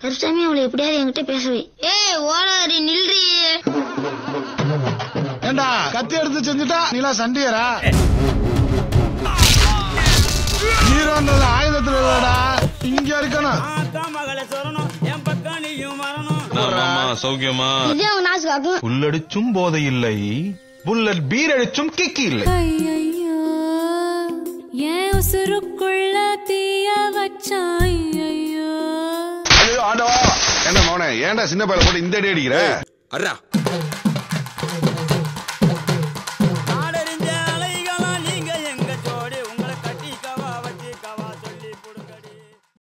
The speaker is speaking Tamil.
கருசாமி அவளை எப்படியாவது என்கிட்ட பேசவே. ஏய் ஓடாரி நில்றி. ஏண்டா கத்தி எடுத்து செஞ்சுட்டா நீலா சண்டியரா? ஹீரோன்றது ஆயுதத்துல இல்லடா, இங்க இருக்கணும். சௌக்கியமா? இது அவங்க நாசுக்காக்கும். புல்லடிச்சும் போதை இல்லை, புல்லட் பீர் அடிச்சும் கிக்கி இல்லை. ஐயோ ஏன் உசுருக்குள்ள தீய வச்சான். ஐயோ ஆண்டவா, என்ன மௌனே, ஏன்டா சின்ன பையல போட்டு இந்த அடி அடிக்கிற?